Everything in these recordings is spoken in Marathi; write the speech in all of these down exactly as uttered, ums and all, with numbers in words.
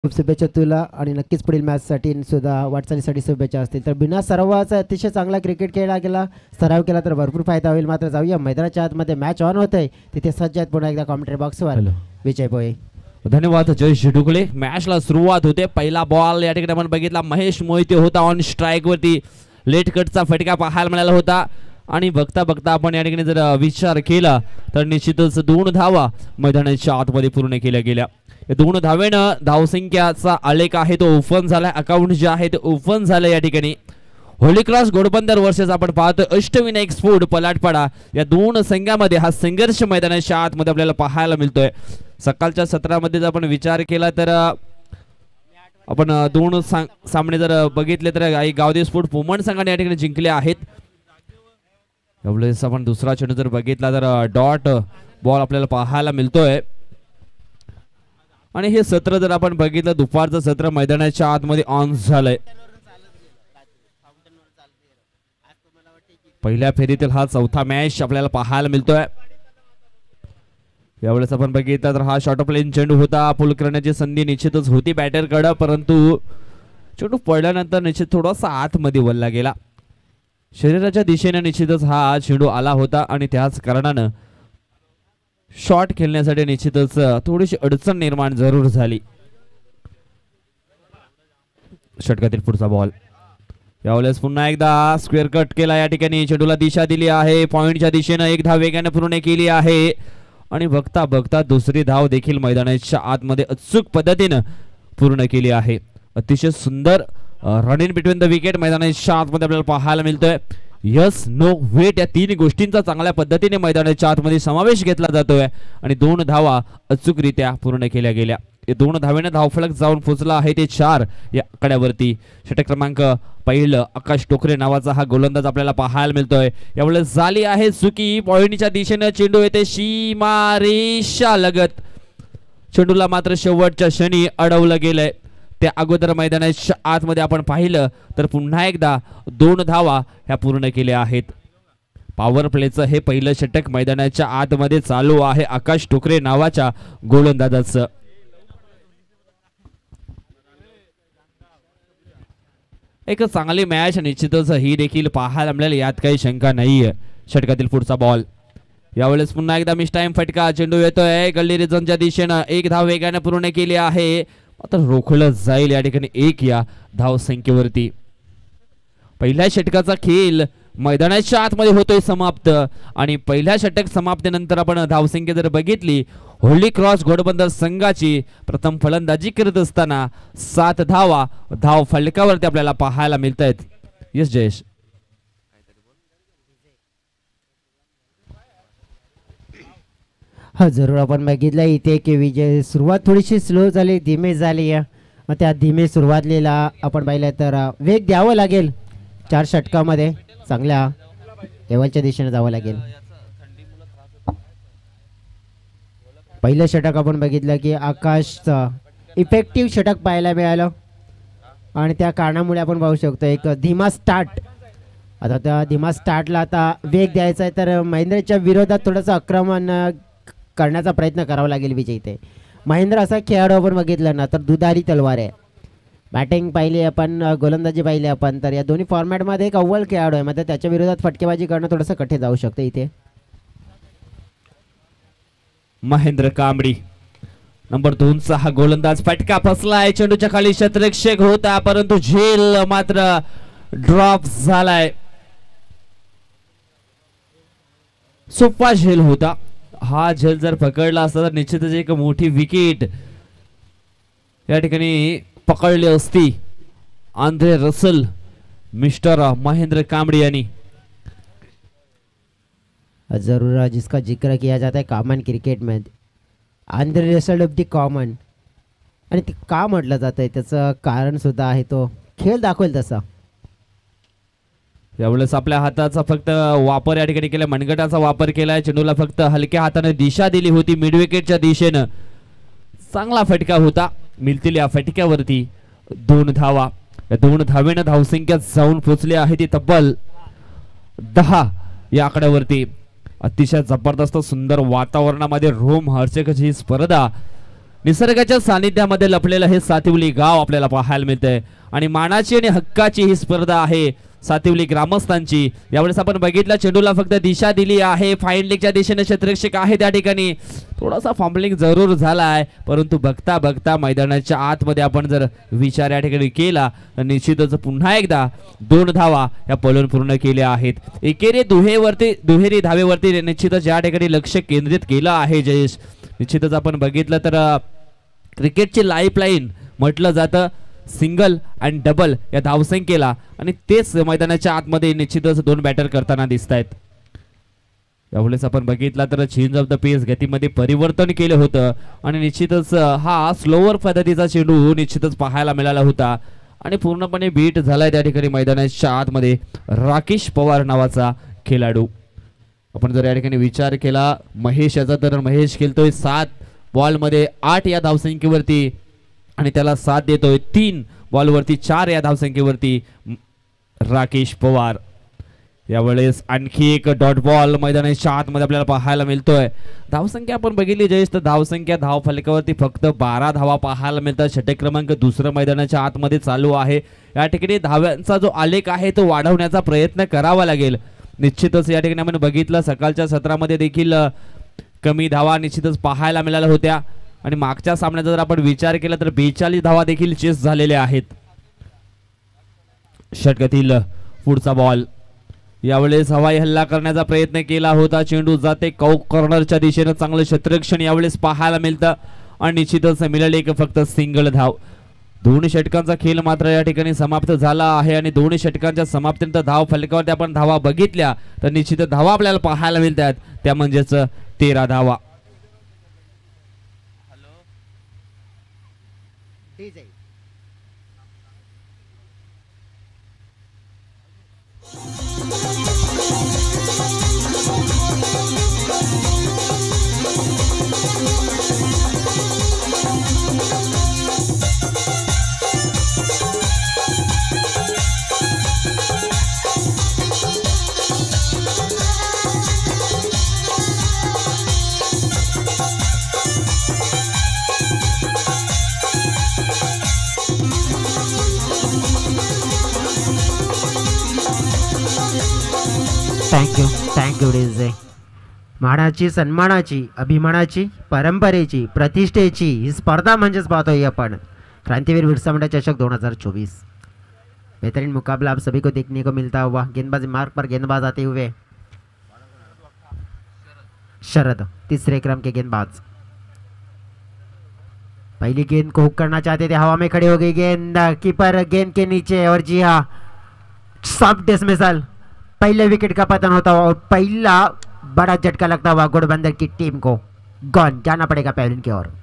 खूप शुभेच्छा तुला आणि नक्कीच पुढील मॅचसाठी सुद्धा वाटचालीसाठी शुभेच्छा असतील. तर बिना सरावाचा अतिशय चांगला क्रिकेट खेळला गेला, सराव केला तर भरपूर फायदा होईल. मात्र जाऊया मैदानाच्या आतमध्ये, मॅच ऑन होत आहे तिथे सज्ज आहेत पुन्हा एकदा कॉमेंट्री बॉक्सवर विजय भोये. धन्यवाद जयेश ढुकले. मॅचला सुरुवात होते. पहिला बॉल या ठिकाणी आपण बघितला, महेश मोहिते होता ऑन स्ट्राईक वरती. लेट कटचा फटका पाहायला मिळाला होता आणि बघता बघता आपण या ठिकाणी जर विचार केला तर निश्चितच दोन धावा मैदानाच्या आतमध्ये पूर्ण केल्या गेल्या. दोन धावेनं धावसंख्याचा आलेख आहे तो ओपन झाला, अकाउंट जे आहे ते ओपन झालं. या ठिकाणी होली क्रॉस घोडबंदर वर्सेस आपण पाहतो अष्टविनायक स्फोट पलाटपाडा, या दोन संघामध्ये हा संघर्ष मैदानाच्या आतमध्ये आपल्याला पाहायला मिळतोय. सकाळच्या सत्रामध्ये जर आपण विचार केला तर आपण दोन सामने जर बघितले तर गावदेव स्फोट पोमण संघाने या ठिकाणी जिंकले आहेत. यावेळेस आपण दुसरा चेंडू जर बघितला तर डॉट बॉल आपल्याला पाहायला मिळतोय. आणि हे सत्र जर आपण बघितलं, दुपारचं सत्र मैदानाच्या आतमध्ये ऑन झालंय. पहिल्या फेरीतील हा चौथा मॅच आपल्याला पाहायला मिळतोय. यावेळेस आपण बघितलं तर हा शॉर्ट प्लेन चेंडू होता, पुल करण्याची संधी निश्चितच होती बॅटरकडे, परंतु चेंडू पडल्यानंतर निश्चित थोडासा आतमध्ये वळला गेला. शरीराच्या दिशेने निश्चितच हा चेंडू आला होता आणि त्याच कारणानं शॉट खेळण्यासाठी निश्चितच थोडीशी अडचण निर्माण जरूर झाली. षटकातील पुढचा बॉल यावेळेस पुन्हा एकदा स्क्वेअर कट केला. या ठिकाणी चेंडूला दिशा दिली आहे, पॉइंटच्या दिशेनं एक धाव वेगाने पूर्ण केली आहे आणि बघता बघता दुसरी धाव देखील मैदानाच्या आतमध्ये अचूक पद्धतीनं पूर्ण केली आहे. अतिशय सुंदर run in between the wicket मैदानाच्या आतमध्ये आपल्याला पाहायला मिळतोय. यस नो वेट या तीन गोष्टींचा चांगल्या पद्धतीने मैदानाच्या आतमध्ये समावेश घेतला जातोय आणि दोन धावा अचूकरित्या पूर्ण केल्या गेल्या. दोन धावेने धावफलक जाऊन पोहोचला आहे ते चार या आकड्यावरती. षटक क्रमांक पहिलं आकाश टोकरे नावाचा हा गोलंदाज आपल्याला पाहायला मिळतोय. यावेळेस झाली आहे चुकी, पॉइंटच्या दिशेने चेंडू येते सीमारेषा लगत. चेंडूला मात्र शेवटच्या क्षणी अडवलं गेलंय. त्या अगोदर मैदानाच्या आतमध्ये आपण पाहिलं तर पुन्हा एकदा दोन धावा ह्या पूर्ण केल्या आहेत. पॉवर प्लेचं हे पहिलं षटक मैदानाच्या आतमध्ये चालू आहे आकाश टोकरे नावाच्या गोलंदाजाचं. एक चांगली मॅच निश्चितच ही देखील पाहायला मिळेल, यात काही शंका नाहीये. षटकातील पुढचा बॉल यावेळेस पुन्हा एकदा मिस टाइम फटका, चेंडू येतोय गल्ली रिजनच्या दिशेनं, एक धाव वेगाने पूर्ण केली आहे, आता रोखलं जाईल या ठिकाणी एक या धाव संख्येवरती. पहिल्या षटकाचा खेळ मैदानाच्या आतमध्ये होतोय समाप्त आणि पहिल्या षटक समाप्तीनंतर आपण धावसंख्या जर बघितली, होली क्रॉस घोडबंदर संघाची प्रथम फलंदाजी करत असताना सात धावा धाव फलकावरती आपल्याला पाहायला मिळत आहेत. यस जयेश. हा जरूर आपण बघितलं इथे की विजय सुरुवात थोडीशी स्लो झाली, धीमे झाली. मग त्या धीमे सुरुवातलेला आपण पाहिलं तर वेग द्यावं लागेल. चार षटकामध्ये चांगल्या लेवलच्या दिशेने जावं लागेल. पहिलं षटक आपण बघितलं की आकाशचं इफेक्टिव्ह षटक पाहायला मिळालं आणि त्या कारणामुळे आपण पाहू शकतो एक धीमा स्टार्ट. आता त्या धीमा स्टार्टला आता वेग द्यायचा आहे तर महेंद्रच्या विरोधात थोडंसं आक्रमण करण्याचा प्रयत्न करावा लागेल विजय. इथे महेंद्र असा खेळाडू आपण बघितलं ना तर दुधारी तलवार आहे. बॅटिंग पाहिली आपण, गोलंदाजी पाहिली आपण, तर या दोन्ही फॉर्मॅटमध्ये एक अव्वल खेळाडू आहे. मात्र त्याच्या विरोधात फटकेबाजी करणं थोडंसं कठीण जाऊ शकतं. इथे महेंद्र कांबडी नंबर दोनचा हा गोलंदाज, फटका फसलाय, चेंडूच्या खाली शतरक्षक होता परंतु झेल मात्र ड्रॉप झालाय. सोपा झेल होता. हा झेल जर पकडला असता तर निश्चितच एक मोठी विकेट या ठिकाणी पकडली असती Andre Russell mister Mahendra Kambadi यांनी. जरूर जिसका जिक्र किया जाता है कॉमन क्रिकेट में, Andre Russell of the common, आणि ते का म्हटलं जातं त्याचं कारण सुद्धा आहे, तो खेळ दाखवेल तसा. यावेळेस आपल्या हाताचा फक्त वापर या ठिकाणी केला, मनगटाचा वापर केलाय. चेंडूला फक्त हलक्या हाताने दिशा दिली होती मिड विकेटच्या दिशेनं. चांगला फटका होता, मिळतील या फटक्यावरती दोन धावा. या दोन धावेनं धावसंख्या जाऊन पोहोचली आहे ती तब्बल दहा या आकड्यावरती. अतिशय जबरदस्त सुंदर वातावरणामध्ये रोम हर्षक ही स्पर्धा निसर्गाच्या सानिध्यामध्ये लपलेलं हे सातिवली गाव आपल्याला पाहायला मिळतंय आणि मानाची आणि हक्काची ही स्पर्धा आहे सातिवली ग्रामस्थांची. यावेळेस आपण बघितलं चेंडूला फक्त दिशा दिली आहे, फाईन लेगच्या दिशेने क्षेत्ररक्षक आहे त्या ठिकाणी. थोडासा फॉम्बलिंग जरूर झालाय, परंतु बघता बघता मैदानाच्या आतमध्ये आपण जर विचार या ठिकाणी केला तर निश्चितच पुन्हा एकदा दोन धावा या पळून पूर्ण केल्या आहेत. एकेरी दुहेवरती दुहेरी धावेवरती निश्चितच या ठिकाणी लक्ष केंद्रित केलं आहे जयेश. निश्चितच आपण बघितलं तर क्रिकेटची लाईफलाईन म्हटलं जातं सिंगल आणि डबल या धावसंख्येला, आणि तेच मैदानाच्या आतमध्ये निश्चितच दोन बॅटर करताना दिसत आहेत. यावेळेस आपण बघितला तर चेंज ऑफ द पेस गतीमध्ये परिवर्तन केलं होतं आणि निश्चितच हा स्लोवर पद्धतीचा चेंडू निश्चितच पाहायला मिळाला होता आणि पूर्णपणे बीट झालाय त्या ठिकाणी मैदानाच्या आतमध्ये राकेश पवार नावाचा खेळाडू. आपण जर या ठिकाणी विचार केला महेश याचा तर महेश खेळतोय सात बॉलमध्ये आठ या धावसंख्येवरती आणि त्याला साथ देतोय तीन बॉलवरती चार या धावसंख्येवरती राकेश पवार. यावेळेस आणखी एक डॉट बॉल मैदानाच्या आतमध्ये आपल्याला पाहायला मिळतोय. धावसंख्या आपण बघितली जयेश तर धावसंख्या धाव फलकावरती फक्त बारा धावा पाहायला मिळतात. षटक क्रमांक दुसरं मैदानाच्या आतमध्ये चालू आहे. या ठिकाणी धाव्यांचा जो आलेख आहे तो वाढवण्याचा प्रयत्न करावा लागेल. निश्चितच या ठिकाणी आपण बघितलं सकाळच्या सत्रामध्ये देखील कमी धावा निश्चितच पाहायला मिळाल्या होत्या आणि मागच्या सामन्याचा जर आपण विचार केला तर बेचाळीस धावा देखील चेस झालेल्या आहेत. षटकातील पुढचा बॉल यावेळेस हवाई हल्ला करण्याचा प्रयत्न केला होता. चेंडू जाते कौक कॉर्नरच्या दिशेने चांगलं क्षेत्ररक्षण यावेळेस पाहायला मिळतं आणि निश्चितच मिळाले एक फक्त सिंगल धाव. दोन षटकांचा खेळ मात्र या ठिकाणी समाप्त झाला आहे आणि दोन षटकांच्या समाप्तीनंतर धाव फलकावरती आपण धावा बघितल्या तर निश्चित धावा आपल्याला पाहायला मिळतात त्या म्हणजेच तेरा धावा. Thank you thank you DJ. मानाची सन्मानाची अभिमानाची परंपरेची प्रतिष्ठेची ही स्पर्धा म्हणजेच पाहतोय आपण क्रांतिवीर बिरसा मुंडा चषक दो हज़ार चौबीस. बेहतरीन मुकाबला आप सभी को देखने को मिलता हुआ. गेंदबाजी मार्ग पर गेंदबाज आते हुए शरद तीसरे क्रम के गेंदबाज. पहली गेंद को हुक करना चाहते थे, हवा में खड़ी हो गई गेंद, कीपर गेंद के नीचे और जी हाँ सब डिसमिसल. पहले विकेट का पतन होता हुआ और पहला बड़ा झटका लगता हुआ घोड़बंदर की टीम को. गॉन जाना पड़ेगा पैविलियन की ओर.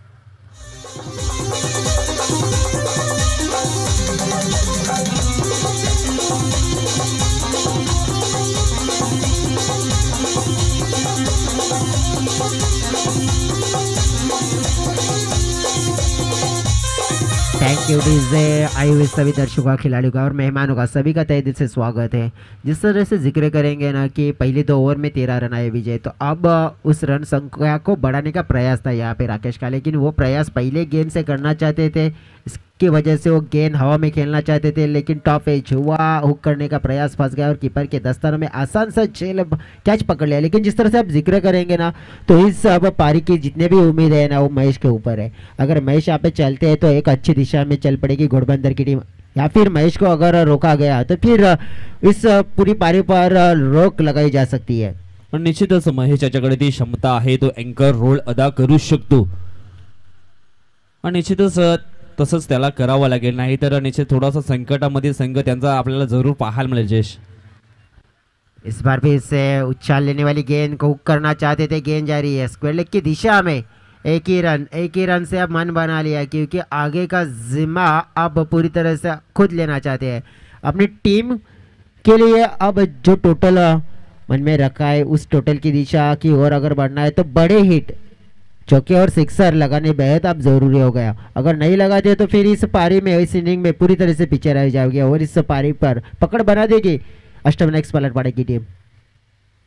Thank you DJ. आए हुए सभी दर्शकों खिलाड़ियों का और मेहमानों का सभी का तहे दिल से स्वागत है. जिस तरह से जिक्र करेंगे ना कि पहले दो ओवर में तेरह रन आए विजय, तो अब उस रन संख्या को बढ़ाने का प्रयास था यहाँ पे राकेश का, लेकिन वो प्रयास पहले गेंद से करना चाहते थे. इसकी वजह से वो गेंद हवा में खेलना चाहते थे लेकिन टॉप एज हुआ, हुक करने का प्रयास फंस गया और कीपर के दस्तानों में आसान सा जेल कैच पकड़ लिया. लेकिन जिस तरह से आप जिक्र करेंगे ना तो इस अब पारी की जितने भी उम्मीद है ना वो महेश के ऊपर है. अगर महेश यहाँ पे चलते हैं तो एक अच्छी दिशा में चल पड़ेगी घोड़बंदर की टीम, या फिर महेश को अगर रोका गया तो फिर इस पूरी पारी पर रोक लगाई जा सकती है. पण निश्चितच महेश याच्याकडे ती क्षमता आहे, तो अँकर रोल अदा करू शकतो आणि निश्चितच तसंच त्याला करावं लागेल, नाही तर निश्चित थोडासा संकटामध्ये संघ त्यांचा आपल्याला जरूर पाहायला मिळेल. जयेश इस बार भी इससे उछाल लेने वाली गेंद को हुक करना चाहते थे, गेंद जा रही है स्क्वायर लेग की दिशा में. एक ही रन एक ही रन से अब मन बना लिया क्योंकि आगे का जिम्मा अब पूरी तरह से खुद लेना चाहते हैं अपनी टीम के लिए. अब जो टोटल मन में रखा है उस टोटल की दिशा की ओर अगर बढ़ना है तो बड़े हिट चौके और सिक्सर लगाने बेहद अब जरूरी हो गया. अगर नहीं लगाते तो फिर इस पारी में इस इनिंग में पूरी तरह से पीछे रह जाएगी और इस पारी पर पकड़ बना देगी अष्टम नेक्स्ट पलटवाड़े की टीम.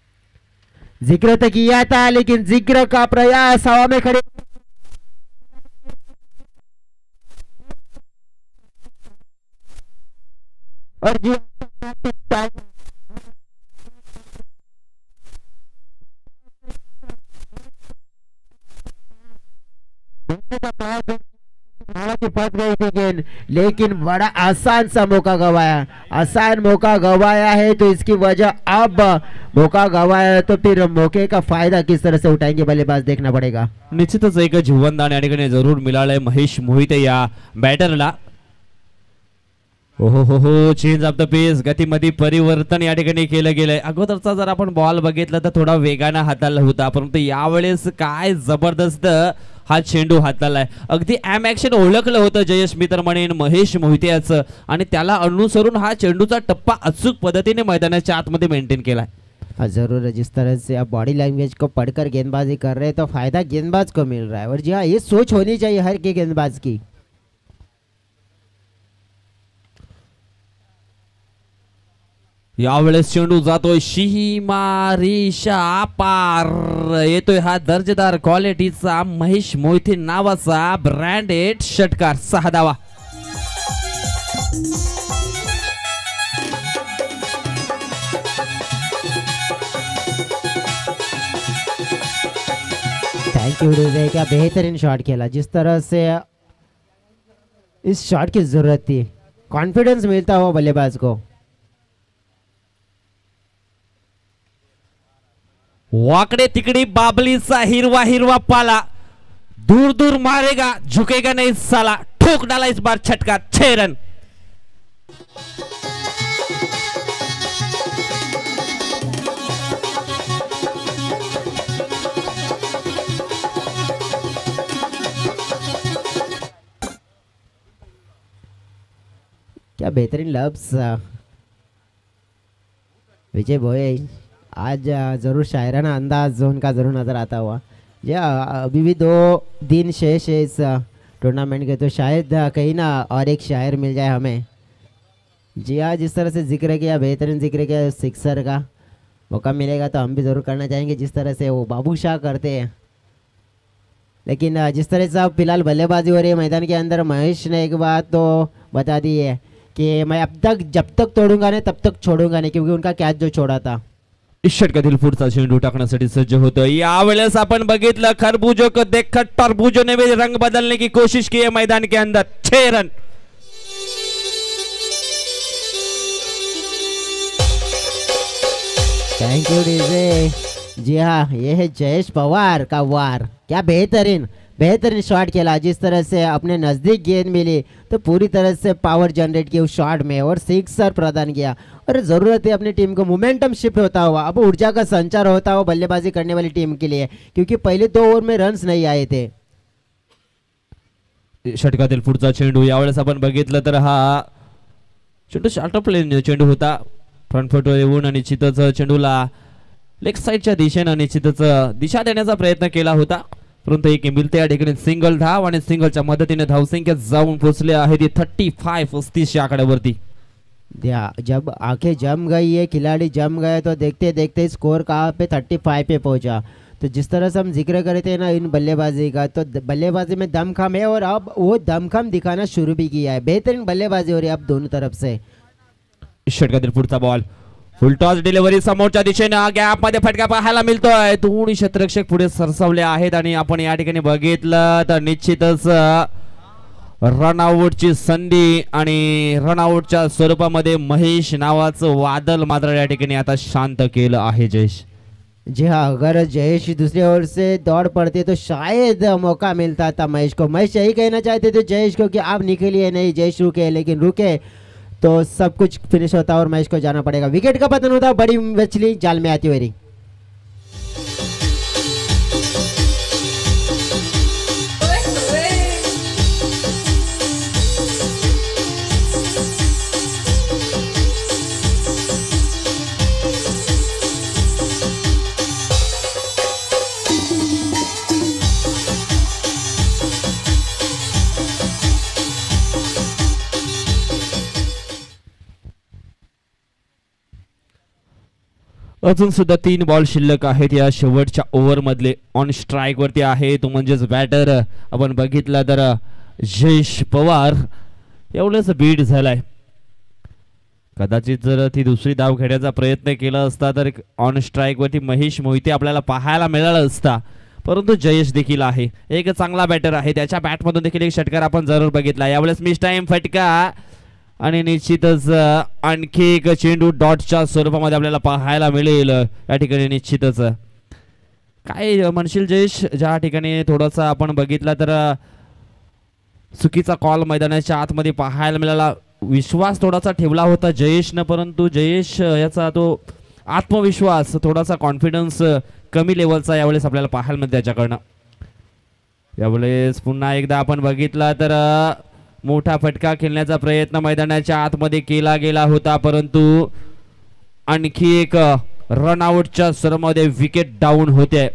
जिक्र तो किया था लेकिन जिक्र का प्रयास हवा में खड़े और जी फंस गई थी गेंद, लेकिन बड़ा आसान सा मौका गवाया, आसान मौका गवाया है। तो इसकी वजह अब मौका गवाया तो फिर मौके का फायदा किस तरह से उठाएंगे बल्लेबाज देखना पडेगा. निश्चितच एक जीवनदान या ठिकाणी जरूर मिळालंय महेश मोहिते या बॅटरला. ओहो हो हो चेंज ऑफ द पेस, गतीमध्ये परिवर्तन या ठिकाणी केलं गेलंय. अगोदरचा जर आपण बॉल बघितला तर थोडा वेगाने हाताळला होता, परंतु यावेळेस काय जबरदस्त हा चेंडू हाताळलाय. अगदी ॲम ॲक्शन ओळखलं होतं जयेश मी तर म्हणेन महेश मोहिते याचं, आणि त्याला अनुसरून हा चेंडूचा टप्पा अचूक पद्धतीने मैदानाच्या आतमध्ये मेंटेन केलाय. जरूर जिस तरह से आप बॉडी लैंग्वेज को पढ़कर गेंदबाजी कर रहे हैं तो फायदा गेंदबाज को मिल रहा है. और जी हाँ, ये सोच होनी चाहिए हर के गेंदबाज की. यावेळेस चेंडू जातोय सीमारेषा पार, येतोय हा दर्जेदार क्वालिटीचा महेश मोहिते नावाचा ब्रँडेड षटकार. सहा धावा. थैंक यू विजय, क्या बेहतरीन शॉट खेला. जिस तरह से इस शॉट की जरूरत थी, कॉन्फिडेंस मिलता हुआ बल्लेबाज को. वाकडे तिकडी बाबलीचा हिरवा हिरवा पाला, दूर दूर मारेगा झुकेगा नहीं साला, ठोक डाला इस बार छटका. छह रन. क्या बेहतरीन लफ्ज विजय भोये. आज ज़रूर शायराना अंदाज उनका ज़रूर नज़र आता हुआ. जी अभी भी दो दिन शेष है इस टूर्नामेंट के, तो शायद कहीं ना और एक शायर मिल जाए हमें. जी हाँ, जिस तरह से जिक्र किया, बेहतरीन जिक्र किया सिक्सर का, मौका मिलेगा तो हम भी ज़रूर करना चाहेंगे जिस तरह से वो बाबू शाह करते हैं. लेकिन जिस तरह से अब फिलहाल बल्लेबाजी हो रही है मैदान के अंदर, महेश ने एक बात तो बता दी है कि मैं अब तक जब तक तोड़ूंगा नहीं तब तक छोड़ूंगा नहीं, क्योंकि उनका कैच जो छोड़ा था. षटकातील पुढचा चेंडू टाकण्यासाठी सज्ज होतो. यावेळेस आपण बघितलं खरबूजो को देखकर टरबूजो ने भी रंग बदलने की कोशिश की है मैदान के अंदर. छह रन. Thank you DJ. जी हाँ, ये है जयेश पवार का वार. क्या बेहतरीन बेहतरीन शॉट खेला. जिस तरह से अपने नज़दीक गेंद मिली तो पूरी तरह से पावर जनरेट की उस शॉट में और सिक्सर प्रदान किया. और ज़रूरत है अपनी टीम को मोमेंटम शिफ्ट होता हुआ, अब ऊर्जा का संचार होता हुआ बल्लेबाजी करने वाली टीम के लिए, क्योंकि पहले दो ओवर में रन्स नहीं आए थे. षटकातील पुढचा चेंडू यावेळेस आपण बघितलं तर हा चेंडू शॉर्ट ऑफ प्लेन चेंडू होता. फ्रंट फुटवर येऊन निश्चितच चेंडूला लेग साईडच्या दिशेने निश्चितच दिशा देण्याचा प्रयत्न केला होता, परंतु एक मिळते या ठिकाणी सिंगल धाव, आणि सिंगलच्या मदतीने धावसंख्या जाऊन पोहोचले आहे ती थर्टी फाय पस्तीस या आकड्यावरती. जब आंखें जम गई है, खिलाड़ी जम गए, तो देखते देखते स्कोर कहाँ पे थर्टी फाइव पे पहुंचा. तो जिस तरह से हम जिक्र करते हैं ना इन बल्लेबाजी का, तो बल्लेबाजी में दमखम है और अब वो दमखम दिखाना शुरू भी किया है. बेहतरीन बल्लेबाजी हो रही है अब दोनों तरफ से. षटकातील पुढचा बॉल, फुल टॉस डिलिव्हरी समोरच्या दिशेने गॅप मध्ये फटका पाहायला मिळतोय. दोन्ही क्षेत्ररक्षक पुढे सरसावले आहेत आणि आपण या ठिकाणी बघितलं तर निश्चितच रनआउटची संधी, आणि रनआउटच्या स्वरूपामध्ये महेश नावाचं वादळ मात्र या ठिकाणी आता शांत केलं आहे जयेश. जी हाँ, अगर जयेश दूसरी ओर से दौड़ पड़ते तो शायद मौका मिलता था महेश को. महेश यही कहना चाहते थे जयेश को कि आप निकलिए नहीं, जयेश रुके, लेकिन रुके तो सब कुछ फिनिश होता और मैच को जाना पड़ेगा. विकेट का पतन होता, बड़ी मछली जाल में आती हुई. अजून सुद्धा तीन बॉल शिल्लक आहेत या शेवटच्या ओव्हर मधले. ऑन स्ट्राइक वरती आहे तो म्हणजेच बॅटर आपण बघितला तर जयेश पवार. एवढंच बीट झालाय. कदाचित जर ती दुसरी धाव खेळण्याचा प्रयत्न केला असता तर ऑन स्ट्राईक वरती महेश मोहिते आपल्याला पाहायला मिळाला असता, परंतु जयेश देखील आहे, एक चांगला बॅटर आहे, त्याच्या बॅटमधून देखील एक षटकार आपण जरूर बघितला. यावेळेस मिस टाइम फटका आणि निश्चितच आणखी एक चेंडू डॉटच्या स्वरूपामध्ये आपल्याला पाहायला मिळेल. या ठिकाणी निश्चितच काय म्हणशील जयेश, ज्या ठिकाणी थोडासा आपण बघितला तर चुकीचा कॉल मैदानाच्या आतमध्ये पाहायला मिळाला. विश्वास थोडासा ठेवला होता जयेशनं, परंतु जयेश याचा तो आत्मविश्वास, थोडासा कॉन्फिडन्स कमी लेवलचा यावेळेस आपल्याला पाहायला मिळतं त्याच्याकडनं. यावेळेस पुन्हा एकदा आपण बघितला तर मोठा फटका खेळण्याचा प्रयत्न मैदानाच्या आतमध्ये केला गेला होता, परंतु आणखी एक रनआउटच्या स्वरूपामध्ये विकेट डाऊन होते.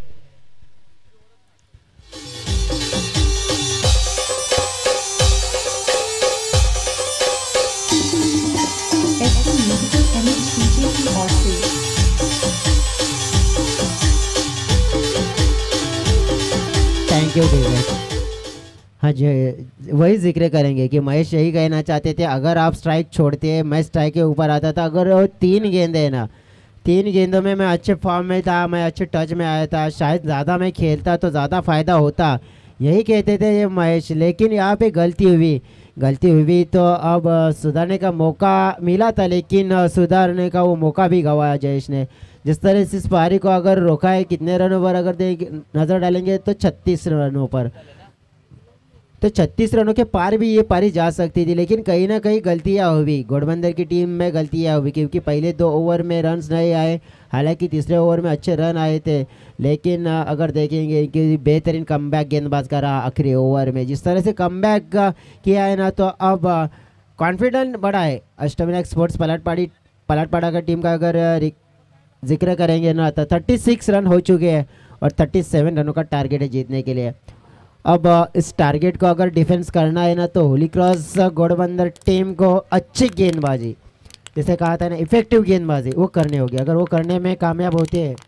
Thank you David. हाँ जी, वही जिक्र करेंगे कि महेश यही कहना चाहते थे, अगर आप स्ट्राइक छोड़ते हैं मैं स्ट्राइक के ऊपर आता था. अगर वो तीन गेंदे है ना, तीन गेंदों में मैं अच्छे फॉर्म में था, मैं अच्छे टच में आया था, शायद ज़्यादा मैं खेलता तो ज़्यादा फ़ायदा होता, यही कहते थे ये महेश. लेकिन यहाँ पे गलती हुई गलती हुई तो अब सुधारने का मौका मिला था, लेकिन सुधारने का वो मौका भी गंवाया जयेश ने. जिस तरह से इस पारी को अगर रोका है, कितने रनों पर अगर देख नज़र डालेंगे तो छत्तीस रनों पर, तो छत्तीस रनों के पार भी ये पारी जा सकती थी. लेकिन कहीं ना कहीं गलतियाँ हुई, घोड़बंदर की टीम में गलतियाँ हुई, क्योंकि पहले दो ओवर में रन्स नहीं आए, हालांकि तीसरे ओवर में अच्छे रन आए थे. लेकिन अगर देखेंगे कि बेहतरीन कमबैक गेंदबाज करा आखिरी ओवर में, जिस तरह से कमबैक किया है ना, तो अब कॉन्फिडेंट बढ़ा है अष्टविनायक स्पोर्ट्स पलटपाड़ी पलटपाड़ा का टीम का. अगर जिक्र करेंगे ना तो छत्तीस रन हो चुके हैं और सैंतीस रनों का टारगेट है जीतने के लिए. अब इस टारगेट को अगर डिफेंस करना है ना, तो होली क्रॉस घोड़बंदर टीम को अच्छी गेंदबाजी, जैसे कहा था ना इफेक्टिव गेंदबाजी, वो करनी होगी. अगर वो करने में कामयाब होते हैं,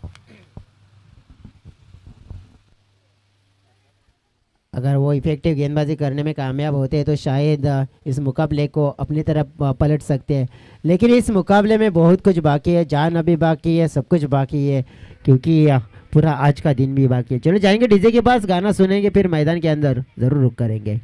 अगर वो इफेक्टिव गेंदबाजी करने में कामयाब होते हैं तो शायद इस मुकाबले को अपनी तरफ पलट सकते हैं. लेकिन इस मुकाबले में बहुत कुछ बाकी है, जान अभी बाकी है, सब कुछ बाकी है, क्योंकि पूरा आज का दिन भी बाकी है. चलो जाएंगे डीजे के पास, गाना सुनेंगे, फिर मैदान के अंदर ज़रूर रुक करेंगे.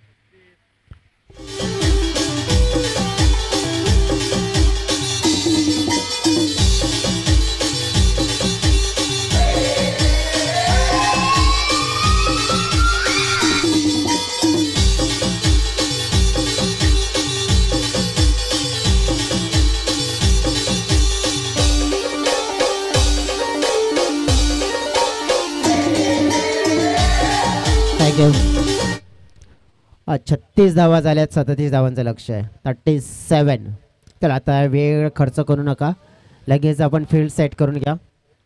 छत्तीस धावा झाल्यात, सदतीस धावांचं लक्ष आहे, थर्टी सेवन. तर आता वेळ खर्च करू नका, लगेच आपण फील्ड सेट करून घ्या.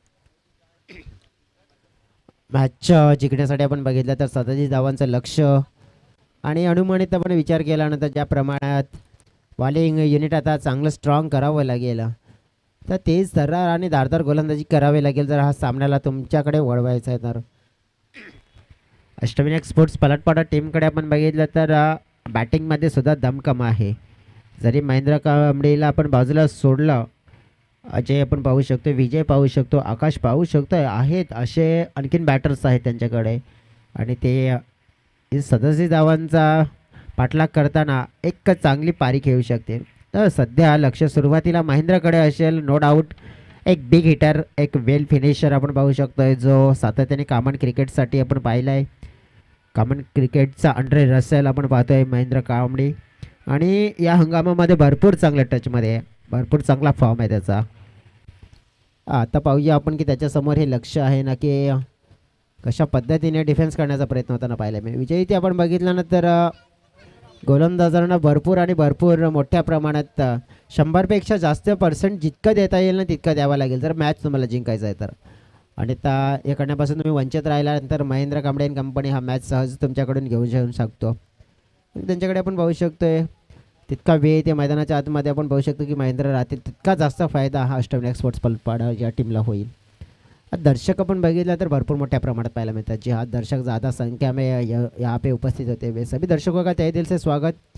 मॅच जिंकण्यासाठी आपण बघितलं तर सदतीस धावांचं लक्ष, आणि अनुमानित आपण विचार केल्यानंतर ज्या प्रमाणात बॉलिंग युनिट आता चांगलं स्ट्रॉंग करावं लागेल, तर तेच थरार आणि धारदार गोलंदाजी करावी लागेल जर हा सामन्याला तुमच्याकडे वळवायचा आहे. तर अष्टविनायक स्पोर्ट्स पलटपाडा टीमकडे आपण बघितलं तर बॅटिंगमध्ये सुद्धा दमकम आहे. जरी महेंद्र कांबळेला आपण बाजूला सोडलं, अजय आपण पाहू शकतो, विजय पाहू शकतो, आकाश पाहू शकतो, आहेत असे आणखीन बॅटर्स आहेत त्यांच्याकडे, आणि ते सदस्य धावांचा पाठलाग करताना एक चांगली पारी खेळू शकते. तर सध्या लक्ष सुरुवातीला महेंद्रकडे असेल, नो डाऊट. एक बिग हिटर, एक वेल फिनिशर आपण पाहू शकतो, जो सातत्याने कॉमन क्रिकेटसाठी आपण पाहिला आहे. कॉमन क्रिकेटचा अंड्रे रसेल आपण पाहतोय महेंद्र कांबळे, आणि या हंगामामध्ये भरपूर चांगल्या टचमध्ये आहे, भरपूर चांगला फॉर्म आहे त्याचा. आता पाहूया आपण की त्याच्यासमोर हे लक्ष आहे ना, की कशा पद्धतीने डिफेन्स करण्याचा प्रयत्न होताना पाहिला मी. विजयी ते आपण बघितलं ना, तर गोलंदाजांना भरपूर आणि भरपूर मोठ्या प्रमाणात शंभरपेक्षा जास्त पर्सेंट जितकं देता येईल ना तितकं द्यावं लागेल जर मॅच तुम्हाला जिंकायचं आहे तर. आणि त्या या करण्यापासून तुम्ही वंचित राहिल्यानंतर महेंद्र कांबळे अँड कंपनी हा मॅच सहज तुमच्याकडून घेऊन जाऊ शकतो. त्यांच्याकडे आपण पाहू शकतोय तितका वेळ ते मैदानाच्या आतमध्ये आपण पाहू शकतो की महेंद्र राहतील, तितका जास्त फायदा हा अष्टविनायक स्पोर्ट्स पलटपाड़ा या टीमला होईल. दर्शक आपण बघितला तर भरपूर मोठ्या प्रमाणात पाहायला मिळतात. जी हाँ दर्शक ज़्यादा संख्या में यहाँ पे उपस्थित होते हुए सभी दर्शकों का तहे दिल से स्वागत.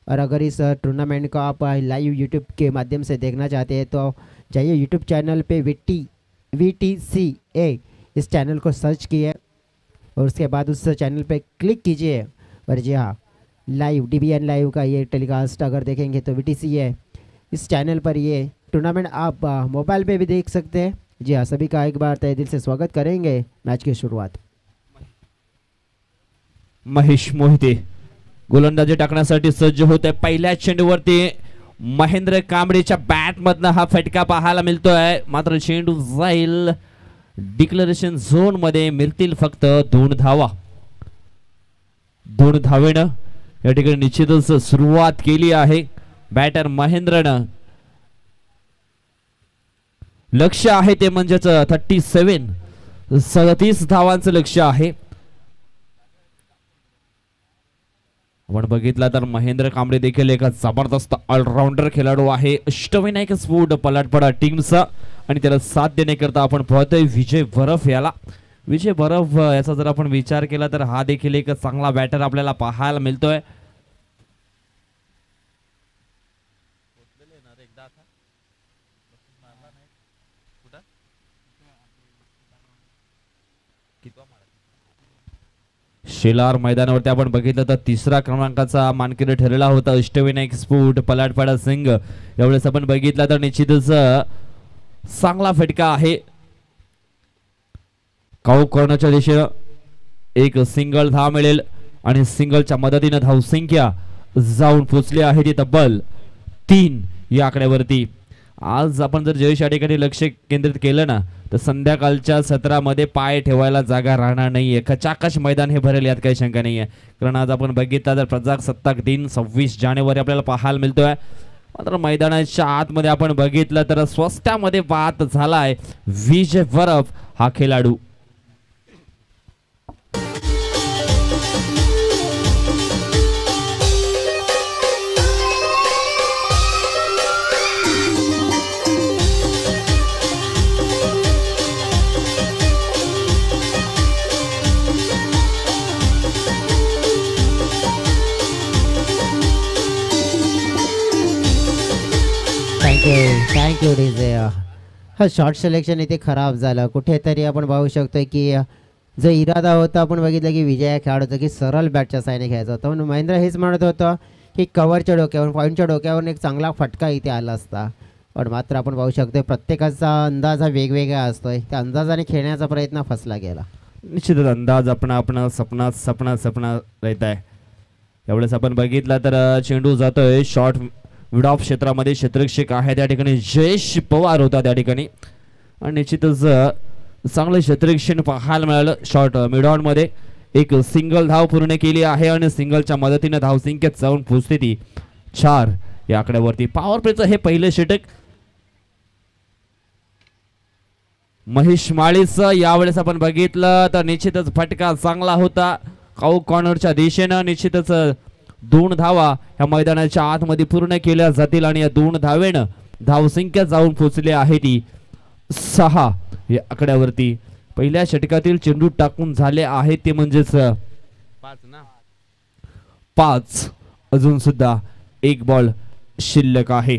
और अगर इस टूर्नामेंट को आप लाइव यूट्यूब के माध्यम से देखना चाहते हैं तो जाइए यूट्यूब चैनल पे V T V T C A इस चैनल को सर्च किए और उसके बाद उस चैनल पे क्लिक कीजिए। और जी हाँ, live D B N live का ये टेलीकास्ट अगर देखेंगे तो वी टी सी ए इस चैनल पर ये टूर्नामेंट आप मोबाइल पे भी देख सकते हैं। जी हाँ, सभी का एक बार तहे दिल से स्वागत करेंगे मैच की शुरुआत। महेश मोहिते गोलंदाजी टाकण्यासाठी सज्ज होते। पहिल्या चेंडूवरती महेंद्र कांबळेच्या बॅट मधनं हा फटका पाहायला मिळतोय, मात्र चेंडू जाईल डिक्लेरेशन झोन मध्ये, मिळतील फक्त दोन धावा। दोन धावेनं या ठिकाणी निश्चितच सुरुवात केली आहे बॅटर महेंद्रनं। लक्ष आहे ते म्हणजेच थर्टी सेवन सदतीस धावांचं लक्ष आहे। आपण बघितला तर महेंद्र कांबळे देखील एक जबरदस्त ऑलराऊंडर खेळाडू आहे अष्टविनायक स्पोर्ट पलाटपाडा टीमचा, आणि त्याला साथ देण्याकरता आपण पाहतोय विजय बरफ याला। विजय बरफ याचा जर आपण विचार केला तर हा देखील एक चांगला बॅटर आपल्याला पाहायला मिळतोय। शेलार मैदानावरती आपण बघितलं तर तिसरा क्रमांकाचा मानकरी ठरलेला होता अष्टविनायक स्पोर्ट पलाटपाडा सिंग। यावेळेस आपण बघितला तर निश्चितच चांगला फटका आहे। काऊ कॉर्नरच्या दिशेने एक सिंगल धाव मिळेल आणि सिंगलच्या मदतीने धावसंख्या जाऊन पोहोचली आहे ती तब्बल तीन या आकड्यावरती। आज आपण जर जयेश या ठिकाणी लक्ष केंद्रित केलं ना तर संध्याकाळच्या सत्रामध्ये पाय ठेवायला जागा राहणार नाहीये, खचाखच मैदान हे भरेल यात काही शंका नाहीये। कारण आज आपण बघितलं तर प्रजासत्ताक दिन सव्वीस जानेवारी आपल्याला पाहायला मिळतोय, मात्र मैदानाच्या आतमध्ये आपण बघितलं तर स्वस्त्यामध्ये बाद झालाय विजय बरफ हा खेळाडू। Thank you thank you DJ. हा शॉर्ट सिलेक्शन इथे खराब झालं कुठेतरी। आपण पाहू शकतो की जो इरादा होता आपण बघितलं की विजय खेळाडूचा की सरळ बॅटच्या साईने खेळायचा होता, पण महेंद्र हेच म्हणत होतं की कव्हरच्या डोक्यावर पॉईंटच्या डोक्यावरून एक चांगला फटका इथे आला असता, पण मात्र आपण पाहू शकतो प्रत्येकाचा अंदाज हा वेगवेगळा असतोय, त्या अंदाजाने खेळण्याचा प्रयत्न फसला गेला। निश्चितच अंदाज आपण आपण सपना सपना सपना रहता है। यावेळेस आपण बघितला तर चेंडू जातोय शॉर्ट मिड ऑफ क्षेत्रामध्ये, क्षेत्ररक्षक आहे त्या ठिकाणी जयेश पवार होता त्या ठिकाणी, आणि निश्चितच चांगलं क्षेत्ररक्षण पाहायला मिळालं। शॉर्ट मिड ऑन मध्ये एक सिंगल धाव पूर्ण केली आहे आणि सिंगलच्या मदतीने धावसंख्येत जाऊन पोहोचते ती चार या आकड्यावरती। पॉवर प्लेचं हे पहिलं षटक महेश माळीचं यावेळेस आपण बघितलं तर निश्चितच फटका चांगला होता काऊ कॉर्नरच्या दिशेने। निश्चितच दोन धावा ह्या मैदानाच्या आतमध्ये पूर्ण केल्या जातील आणि या दोन धावेनं धावसंख्या जाऊन पोहोचली आहे ती सहा या आकड्यावरती। पहिल्या षटकातील चेंडू टाकून झाले आहे ते म्हणजेच पाच ना पाच, अजून सुद्धा एक बॉल शिल्लक आहे।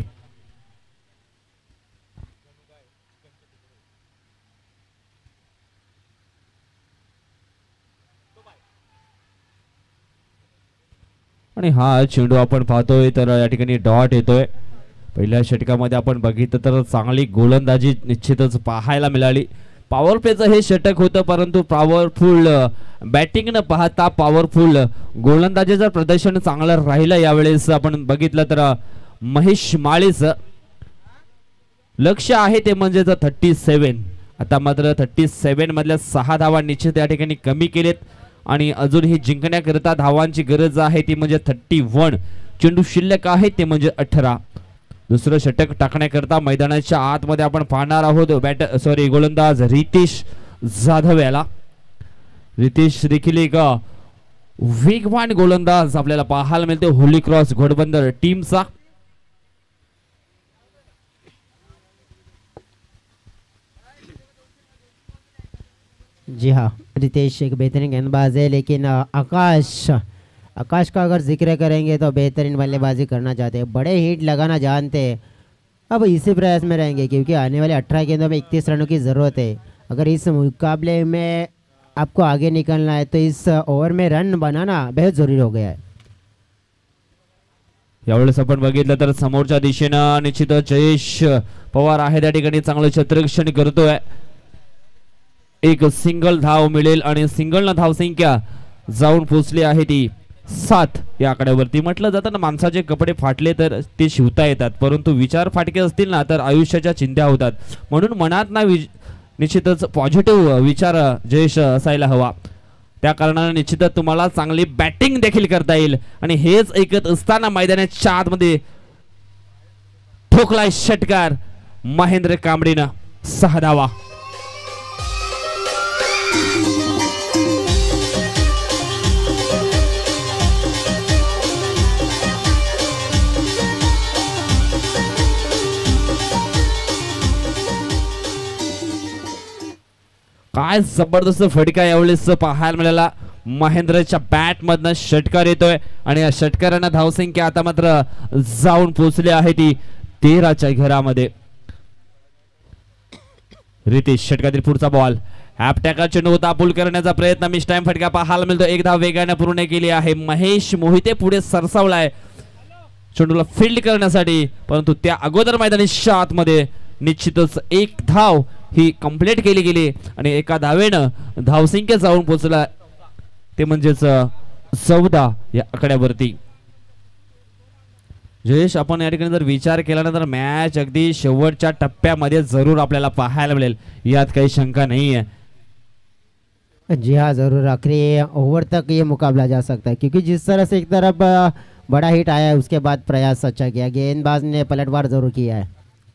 आणि हा चेंडू आपण पाहतोय तर या ठिकाणी डॉट येतोय। पहिल्या षटकामध्ये आपण बघितलं तर चांगली गोलंदाजी निश्चितच पाहायला मिळाली। पॉवर प्लेचं हे षटक होतं, परंतु पॉवरफुल बॅटिंग न पाहता पॉवरफुल गोलंदाजीचं प्रदर्शन चांगलं राहिलं। यावेळेस आपण बघितलं तर महेश माळीचं लक्ष आहे ते म्हणजे थर्टी सेवन। आता मात्र थर्टी सेवन मधल्या सहा धावा निश्चित या ठिकाणी कमी केलेत आणि अजून ही जिंकण्याकरता धावांची गरज आहे ती म्हणजे थर्टी वन। चेंडू शिल्लक आहे ते म्हणजे अठरा। दुसरं षटक टाकण्याकरता मैदानाच्या आतमध्ये आपण पाहणार आहोत बॅट सॉरी गोलंदाज रितेश जाधव याला। रितेश देखील एक वेगवान गोलंदाज आपल्याला पाहायला मिळते होली क्रॉस घोडबंदर टीमचा। जी हाँ, रितेश एक बेहतरीन गेंदबाज है, लेकिन आकाश आकाश का अगर जिक्र करेंगे तो बेहतरीन बल्लेबाजी करना चाहते हैं, बड़े हिट लगाना जानते हैं। अब इसी प्रयास में रहेंगे क्योंकि आने वाले अठारह गेंदों में इकतीस रनों की ज़रूरत है। अगर इस मुकाबले में आपको आगे निकलना है तो इस ओव्हर में रन बनाना बेहद जरूरी हो गया है। यावेळेस आपण बघितलं तर समोरच्या दिशेनं निश्चितच जयेश पवार आहे त्या ठिकाणी चांगलं क्षेत्ररक्षण करतोय। एक सिंगल धाव मिळेल आणि सिंगल धाव संख्या जाऊन पोहोचली आहे ती सात या आकड्यावरती। म्हटलं जातं ना माणसाचे कपडे फाटले तर ते शिवता येतात, परंतु विचार फाटके असतील ना तर आयुष्याच्या चिंध्या होतात। म्हणून मनात ना निश्चितच पॉझिटिव्ह विचार जयेश असायला हवा। त्या कारणाने निश्चितच तुम्हाला चांगली बॅटिंग देखील करता येईल। आणि हेच ऐकत असताना मैदानाच्या आतमध्ये ठोकलाय षटकार महेंद्र कांबळेनं सहा धावा। काय जबरदस्त फटका यावेळेस पाहायला मिळाला। महेंद्रच्या बॅट मधनं षटकार येतोय आणि या षटकारांना धावसंख्या आता मात्र जाऊन पोहोचली आहे ती तेराच्या घरामध्ये। रितेश षटकातील पुढचा बॉल हॅपटॅका चेंडू होता पूल करण्याचा प्रयत्न, मिस टाइम फटका पाहायला मिळतो। एक धाव वेगाने पूर्ण केली आहे। महेश मोहिते पुढे सरसावलाय चेंडूला फील्ड करण्यासाठी, परंतु त्या अगोदर मैदानी आतमध्ये निश्चितच एक धाव ही कंप्लीट केली गेली आणि एका धावेनं धावसंख्या जाऊन पोहोचला ते म्हणजेच चौदा या आकड्यावरती। जयेश आपण या ठिकाणी जर विचार केला ना तर मॅच अगदी शेवटच्या टप्प्यामध्ये जरूर आपल्याला पाहायला मिळेल, यात काही शंका नहीं है। जी हाँ जरूर, आखिरी ओवर तक ये मुकाबला जा सकता है क्योंकि जिस तरह से एक तरफ बड़ा हिट आया है उसके बाद प्रयास अच्छा किया, गेंदबाज ने पलटवार जरूर किया है।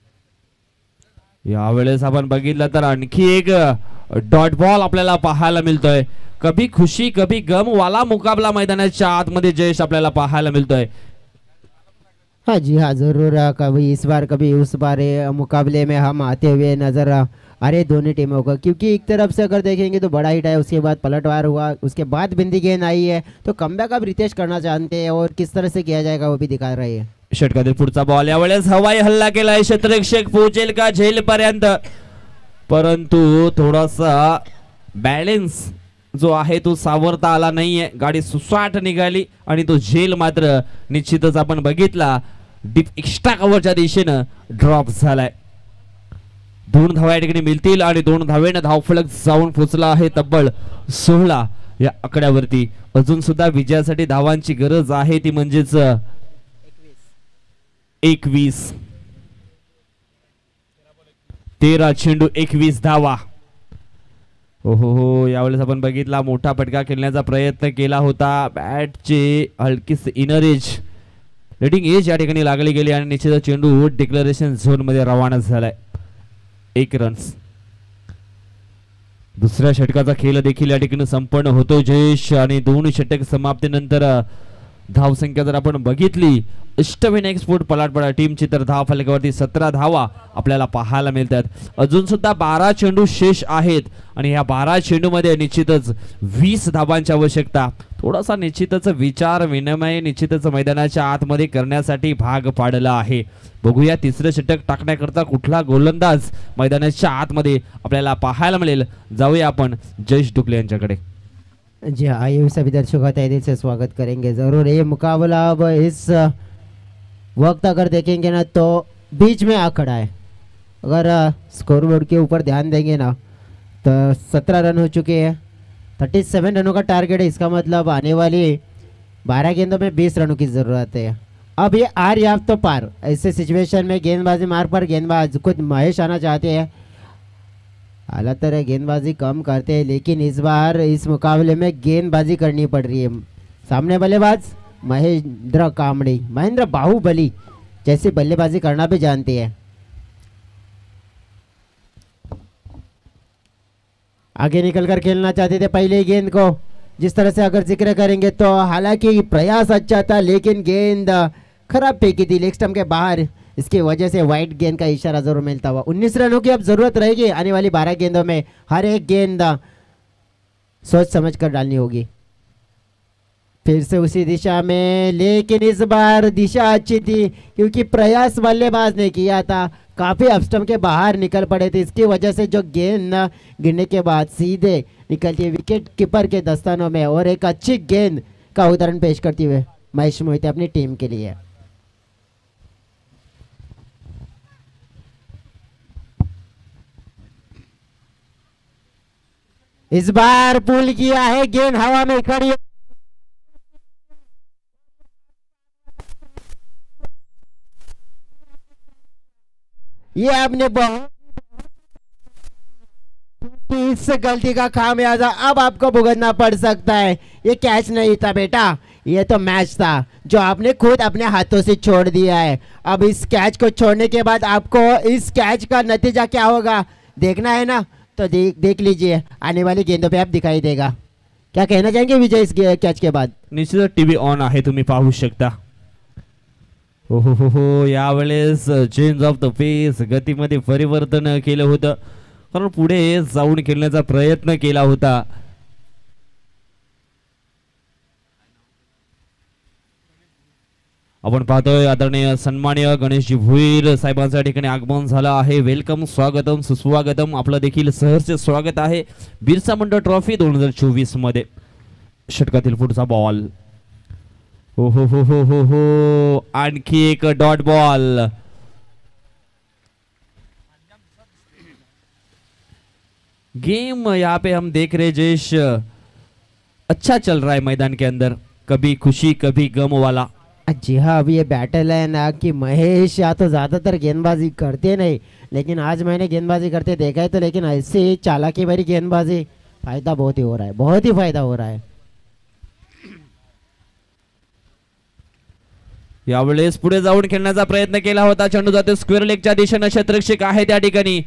यावेळेस आपण बघितलं तर आणखी एक डॉट बॉल आपल्याला पाहायला मिळतोय। कभी खुशी कभी गम वाला मुकाबला मैदानाच्या आतमध्ये जयेश आपल्याला पाहायला मिळतोय। हाँ जी हाँ जरूर, कभी इस बार कभी उस बार मुकाबले में हम आते हुए नजर आ रहे दोनों टीमों को, क्योंकि एक तरफ से अगर देखेंगे तो बड़ा हिट आया, उसके बाद पलटवार हुआ, उसके बाद बिंदी गेंद आई है, तो कमबैक अब रितेश करना चाहते हैं और किस तरह से किया जाएगा वो भी दिखा रही है। षटकातील पुढचा बॉल यावेळेस हवाई हल्ला केलाय, क्षेत्ररक्षक पोहोचेल का झेल पर्यंत, परंतु थोडासा बॅलन्स जो आहे तो सावरता आला नाहीये। गाडी सुसाट निघाली आणि तो झेल मात्र निश्चितच आपण बघितला डीप एक्स्ट्रा कव्हरच्या दिशेनं ड्रॉप झालाय। दोन धावा या ठिकाणी मिळतील आणि दोन धावेनं धावफलक जाऊन पोहोचला आहे तब्बल सोळा या आकड्यावरती। अजून सुद्धा विजयासाठी धावांची गरज आहे ती म्हणजेच एकवीस। तेरा चेंडू एकवीस धावा। ओहो हो, यावेळेस आपण बघितला मोठा फटका खेळण्याचा प्रयत्न केला होता, बॅटचे हलकीस इनर एज रेडिंग एज या ठिकाणी लागली गेली आणि निश्चितच चेंडू डिक्लेरेशन झोन मध्ये रवाना झालाय। एक रन्स। दुसऱ्या षटकाचा खेळ देखील या ठिकाणी संपन्न होतो जयेश आणि दोन षटक समाप्तीनंतर धावसंख्या जर आपण बघितली अष्टविनायक स्पोर्ट पलाटपाडा टीमची तर धाव फलकावरती सतरा धावा आपल्याला पाहायला मिळतात। अजून सुद्धा बारा चेंडू शेष आहेत आणि या बारा चेंडू मध्ये निश्चितच वीस धावांची आवश्यकता। थोडासा निश्चितच विचार विनिमय निश्चितच मैदानाच्या आतमध्ये करण्यासाठी भाग पाडला आहे। बघूया तिसरं षटक टाकण्याकरता कुठला गोलंदाज मैदानाच्या आतमध्ये आपल्याला पाहायला मिळेल। जाऊया आपण जयेश डुकले यांच्याकडे। जी हाँ, आइए सभी दर्शकों का तहे दिल से स्वागत करेंगे जरूर। ये मुकाबला अब इस वक्त अगर देखेंगे ना तो बीच में आ खड़ा है। अगर स्कोर बोर्ड के ऊपर ध्यान देंगे ना तो सत्रह रन हो चुके हैं, थर्टी सेवन रनों का टारगेट है। इसका मतलब आने वाली बारह गेंदों में बीस रनों की ज़रूरत है। अब ये आर या तो पार, ऐसे सिचुएशन में गेंदबाजी मार पर गेंदबाज खुद महेश आना चाहते हैं, हालात तरह गेंदबाजी कम करते हैं, लेकिन इस बार इस मुकाबले में गेंदबाजी करनी पड़ रही है। सामने बल्लेबाज महेंद्र कांबळे, महेंद्र बाहुबली जैसी बल्लेबाजी करना भी जानते हैं। आगे निकलकर खेलना चाहते थे पहले गेंद को, जिस तरह से अगर जिक्र करेंगे तो हालांकि प्रयास अच्छा था लेकिन गेंद खराब फेंकी थी लेग स्टंप के बाहर, इसकी वजह से वाइट गेंद का इशारा जरूर मिलता हुआ। उन्नीस रनों की अब जरूरत रहेगी आने वाली बारह गेंदों में, हर एक गेंद सोच समझ कर डालनी होगी। फिर से उसी दिशा में, लेकिन इस बार दिशा अच्छी थी क्योंकि प्रयास बल्लेबाज ने किया था, काफी अपस्टम्प के बाहर निकल पड़े थे। इसकी वजह से जो गेंद न गिरने के बाद सीधे निकलती है विकेट कीपर के दस्तानों में और एक अच्छी गेंद का उदाहरण पेश करती हुए महेश मोहिते अपनी टीम के लिए। इस बार पुल किया है, गेंद हवा में खड़ी, ये आपने बहुत इस गलती का खामियाजा अब आपको भुगतना पड़ सकता है। ये कैच नहीं था बेटा, ये तो मैच था जो आपने खुद अपने हाथों से छोड़ दिया है। अब इस कैच को छोड़ने के बाद आपको इस कैच का नतीजा क्या होगा देखना है ना, तो देख देख लीजिए, आने वाली गेंदों पे आप दिखाई देगा। क्या कहना चाहेंगे विजय इस कैच के बाद? निश्चित टीव्ही ऑन आहे, तुम्ही पाहू शकता। हो हो हो हो यावेळेस चेंज ऑफ द पेस, गतीमध्ये परिवर्तन केलं होतं, कारण पुढे जाऊन खेळण्याचा प्रयत्न केला होता। आपण पाहतोय आदरणीय सन्माननीय गणेशजी भुईर साहेबांच्या ठिकाणी आगमन झालं आहे। वेलकम, स्वागतम, सुस्वागतम, आपलं देखील सहर्ष स्वागत आहे बिरसा मुंडा ट्रॉफी दोन हजार चोवीस मध्ये। षटकातील पुढचा बॉल, हो हो हो हो हो हो आणखी एक डॉट बॉल। गेम यहाँ पे हम देख रहे जयेश, अच्छा चल रहा है मैदान के अंदर, कभी खुशी कभी गम वाला। जी हाँ, अभी ये बैटल है ना कि महेश या तो ज़्यादातर गेंदबाजी करते नहीं, लेकिन आज मैंने गेंदबाजी करते देखा है, तो लेकिन ऐसे चालाकी भरी गेंदबाजी, फायदा बहुत ही हो रहा है, बहुत ही फायदा हो रहा है। यावेळेस पुढे जाऊन खेळण्याचा प्रयत्न केला होता, चेंडू जाते स्क्वेअर लेगच्या दिशेने, क्षेत्ररक्षक आहे त्या ठिकाणी।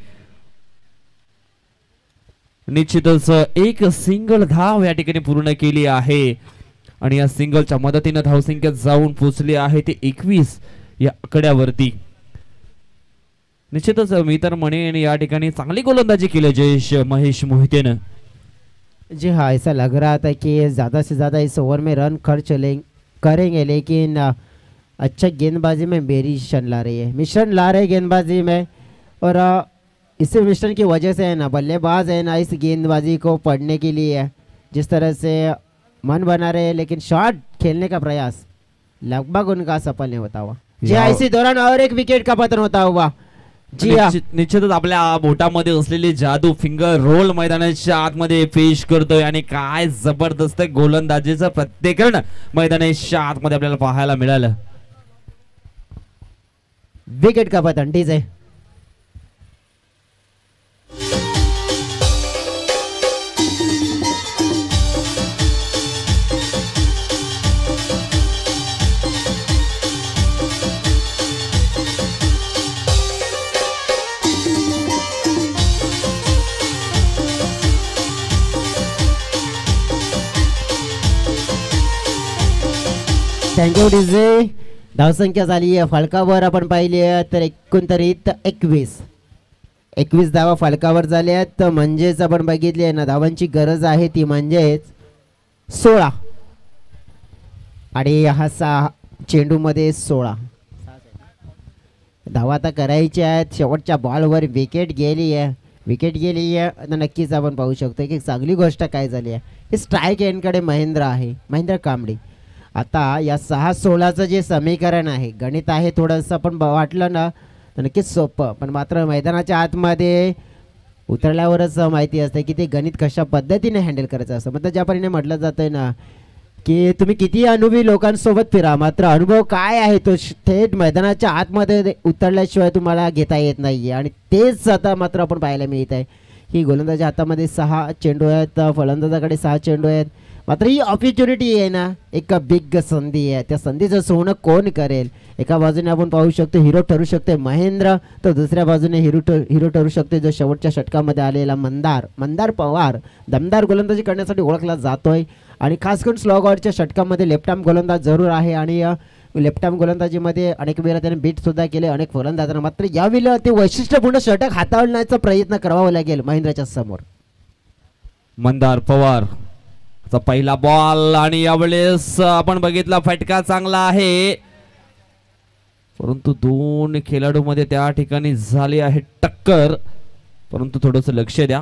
निश्चितच एक सिंगल धाव या ठिकाणी पूर्ण केली आहे आणि या सिंगलच्या मदतीने धावसंख्या जाऊन पोहोचली आहे ते एकवीस या आकड्यावरती। निश्चितच मी तर म्हणेन या ठिकाणी चांगली गोलंदाजी केली जयेश महेश मोहितेने। जी हाँ, ऐसा लग रहा था कि ज़्यादा से ज़्यादा इस ओवर में रन खर्च ले करेंगे, लेकिन अच्छा गेंदबाजी में वेरिएशन ला रही है, मिश्रण ला रहे गेंदबाजी में, और इस मिश्रण की वजह से है ना बल्लेबाज है ना इस गेंदबाजी को पढ़ने के लिए जिस तरह से मन बना रहे हैं, लेकिन शॉट खेलने का प्रयास लगभग उनका सफल नहीं होता हुआ। जी हाँ, इसी दौरान और एक विकेट का पतन होता हुआ। जी हाँ, निश्चितच आपल्या बोटामध्ये असलेली जादू फिंगर रोल मैदानाच्या आतमध्ये पेश करतोय आणि काय जबरदस्त गोलंदाजीचं प्रत्येकरण मैदानाच्या आतमध्ये आपल्याला पाहायला मिळालं। विकेट का पतन, ठीक है। Thank you DJ. धावसंख्या झाली आहे फलकावर आपण पाहिली आहे तर एकोणतरीत एकवीस एकवीस धावा फलकावर झाल्या आहेत, म्हणजेच आपण बघितली आहे ना धावांची गरज आहे ती म्हणजेच सोळा आणि हा सहा चेंडूमध्ये सोळा धावा आता करायच्या आहेत। शेवटच्या बॉलवर विकेट गेली आहे, विकेट गेली आहे आता नक्कीच आपण पाहू शकतो की चांगली गोष्ट काय झाली आहे, हे स्ट्राईक एंडकडे महेंद्र आहे, महेंद्र कांबळे। आता या सहा सोळाचं जे समीकरण आहे, गणित आहे, थोडंसं पण वाटलं ना तर नक्कीच सोपं, पण मात्र मैदानाच्या आतमध्ये उतरल्यावरच माहिती असते की ते गणित कशा पद्धतीने हँडल करायचं असतं। मतलब ज्या परीने म्हटलं जातं ना की तुम्ही किती अनुभवी लोकांसोबत फिरा, मात्र अनुभव काय आहे तो थेट मैदानाच्या आतमध्ये उतरल्याशिवाय तुम्हाला घेता येत नाही आहे, आणि तेच आता मात्र आपण पाहायला मिळत आहे की गोलंदाजा हातामध्ये सहा चेंडू आहेत, फलंदाजाकडे सहा चेंडू आहेत, मात्र ही ऑपॉर्च्युनिटी आहे ना एक बिग संधी आहे, त्या संधीचं सोनं कोण करेल। एका बाजूने आपण पाहू शकतो हिरो ठरू शकते महेंद्र, तर दुसऱ्या बाजूने हिरो हिरो ठरू शकते जो शेवटच्या षटकामध्ये आलेला मंदार मंदार पवार, दमदार गोलंदाजी करण्यासाठी ओळखला जातोय, आणि खास करून स्लो गॉडच्या षटकामध्ये लेफ्ट आर्म गोलंदाज जरूर आहे, आणि लेफ्ट आर्म गोलंदाजीमध्ये अनेक वेळा त्याने बीट सुद्धा केले अनेक फलंदाजांना, मात्र यावेळेला ते वैशिष्ट्यपूर्ण षटक हाताळण्याचा प्रयत्न करावा लागेल महेंद्रच्या समोर। मंदार पवार चा पहिला बॉल आणि यावेळेस आपण बघितला फटका चांगला आहे, परंतु दोन खेळाडू मध्ये त्या ठिकाणी झाली आहे टक्कर. परंतु थोडंसं लक्ष द्या,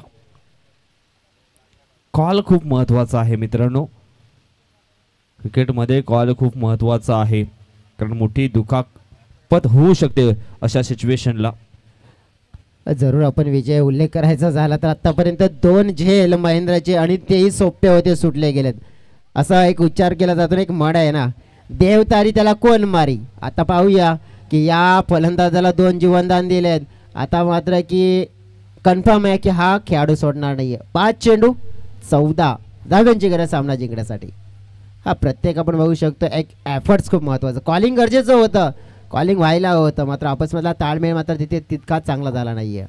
कॉल खूप महत्वाचा आहे मित्रांनो. क्रिकेटमध्ये कॉल खूप महत्वाचा आहे, कारण मोठी दुखापत होऊ शकते अशा सिच्युएशनला. जरूर आपण विजय उल्लेख करायचा झाला तर आतापर्यंत दोन झेल महेंद्रचे आणि तेही सोपे होते, सुटले गेलेत. असा एक उच्चार केला जातो, एक म्हण आहे ना, देव तारी त्याला कोण मारी. आता पाहूया की या फलंदाजाला दोन जीवनदान दिलेत. आता मात्र की कन्फर्म आहे की हा खेळाडू सोडणार नाहीये. पाच चेंडू चौदा धाव्यांची गरज सामना जिंकण्यासाठी. हा प्रत्येक आपण बघू शकतो एक एफर्ट्स खूप महत्त्वाचं. कॉलिंग गरजेचं होतं, कॉलिंग व्हायला होतं, मात्र आपसमधला ताळमेळ मात्र तिथे तितका चांगला झाला नाहीये.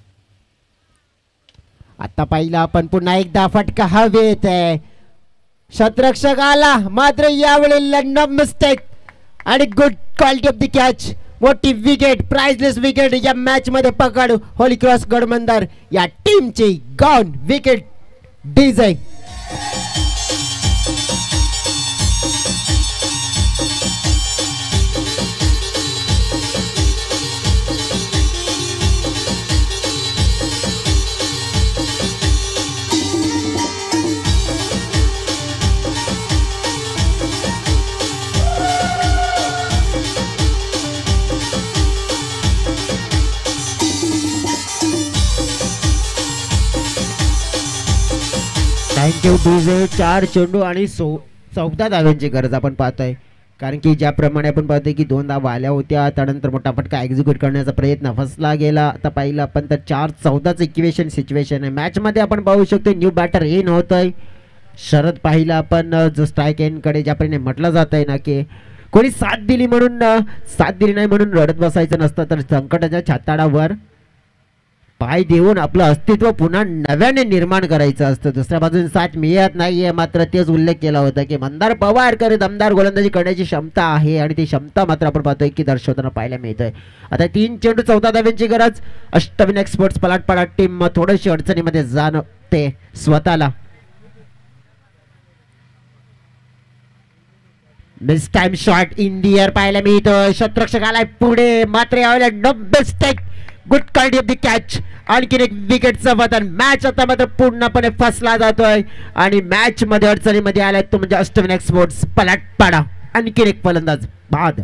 आता पाहिला आपण पुन्हा एकदा फटका हवेत आहे, शतरक्षक आला, मात्र यावेळी लंडन मिस्टेक आणि good quality of the catch. मोठी विकेट, प्राइजलेस विकेट या मॅच मध्ये पकड होली क्रॉस गडमंदर या टीमची gone wicket DJ. Thank you DJ. चार चेंडू आणि सो चौदा धाव्यांची गरज आपण पाहतोय, कारण की ज्याप्रमाणे आपण पाहतोय की दोन धावा आल्या होत्या, त्यानंतर मोठा फटका एक्झिक्यूट करण्याचा प्रयत्न फसला गेला. आता पाहिलं आपण तर चार चौदाचं इक्वेशन सिच्युएशन आहे. मॅचमध्ये आपण पाहू शकतो न्यू बॅटर इन होतोय. शरद पाहिलं आपण जो स्ट्राईक एंडकडे ज्याप्रमाणे म्हटलं जात आहे ना की कोणी साथ दिली म्हणून साथ दिली नाही म्हणून रडत बसायचं नसतं, तर संकटाच्या छाताडावर पाय देऊन आपलं अस्तित्व पुन्हा नव्याने निर्माण करायचं असतं. दुसऱ्या बाजूने साथ मिळत नाहीये, मात्र तेच उल्लेख केला होता की मंदार पवारकर दमदार गोलंदाजी करण्याची क्षमता आहे आणि ती क्षमता मात्र आपण पाहतोय की दर्शवताना पाहायला मिळतंय. आता तीन चेंडू चौदा धाव्यांची गरज. अष्टविनायक स्पोर्ट्स पलाटपाडा टीम थोडीशी अडचणीमध्ये जाणवते स्वतःला. Mistimed shot in the air पाहायला मिळतोय. शतरक्षक आलाय पुढे, मात्र यावेळेला no mistake, good quality of the catch. आणखीन एक विकेटचं वतन. मॅच आता मात्र पूर्णपणे फसला जातोय आणि मॅच मध्ये अडचणीमध्ये आलाय तो म्हणजे अष्टविनायक स्पोर्ट्स पलाटपाडा. आणखीन एक फलंदाज बाद.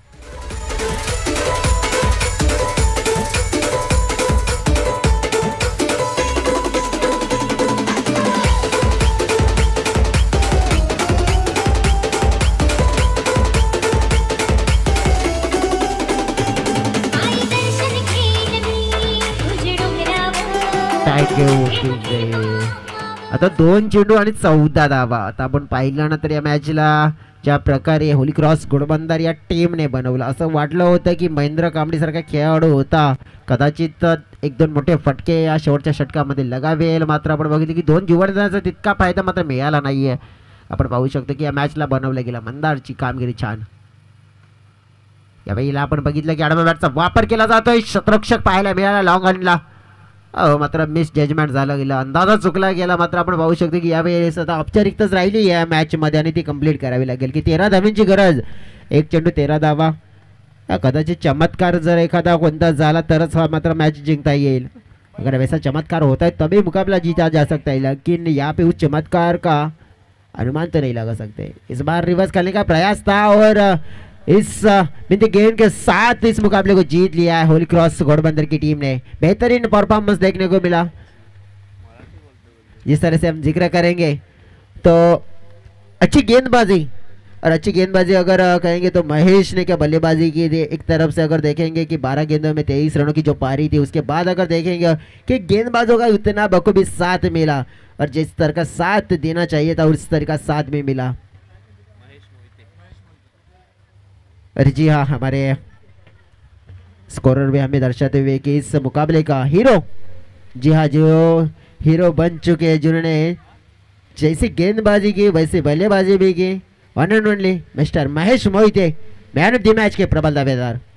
आता दोन चेंडू आणि चौदा धावा. आता आपण पाहिलं ना तर या मॅचला ज्या प्रकारे होली क्रॉस घोडबंदर या टीमने बनवलं, असं वाटलं होतं की महेंद्र कांबळी सारखा खेळाडू होता, कदाचित एक दोन मोठे फटके या शेवटच्या षटकामध्ये लगावेल, मात्र आपण बघितलं की दोन जीवनदानाचा तितका फायदा मात्र मिळाला नाहीये. आपण पाहू शकतो की या मॅचला बनवलं गेलं. मंदारची कामगिरी छान. या वेळेला आपण बघितलं की आडव्या बॅटचा वापर केला जातोय. शतरक्षक पाहायला मिळाला लॉंग ऑनला, अहो मात्र मिस जजमेंट झाला गेला, अंदाजा चुकला गेला. मात्र आपण पाहू शकतो की यावेळेस आता औपचारिकताच राहिली या मॅचमध्ये आणि ती कंप्लीट करावी लागेल की तेरा धाव्यांची गरज. एक चेंडू तेरा धावा. कदाचित चमत्कार जर एखादा कोणता झाला तरच हा मात्र मॅच जिंकता येईल. अगर वैसा चमत्कार होता है तभी मुकाबला जीता जा सकता है, लेकिन यहाँ पे उस चमत्कार का अनुमान तो नहीं लगा सकते. इस बार रिवर्स करने का प्रयास था और इस बिंदी गेम के साथ इस मुकाबले को जीत लिया है होली क्रॉस घोड़बंदर की टीम ने. बेहतरीन परफॉर्मेंस देखने को मिला. जिस तरह से हम जिक्र करेंगे तो अच्छी गेंदबाजी, और अच्छी गेंदबाजी अगर कहेंगे तो महेश ने क्या बल्लेबाजी की थी. एक तरफ से अगर देखेंगे कि बारह गेंदों में तेईस रनों की जो पारी थी, उसके बाद अगर देखेंगे कि गेंदबाजों का उतना बखूबी साथ मिला और जिस तरह का साथ देना चाहिए था उस तरह का साथ भी मिला. अरे जी हाँ, हमारे स्कोरर भी हमें दर्शाते हुए कि इस मुकाबले का हीरो, जी हाँ, जो हीरो बन चुके हैं, जिन्होंने जैसी गेंदबाजी की वैसे बल्लेबाजी भी की, one end only mister Mahesh Mohite, man of the match के प्रबल दावेदार.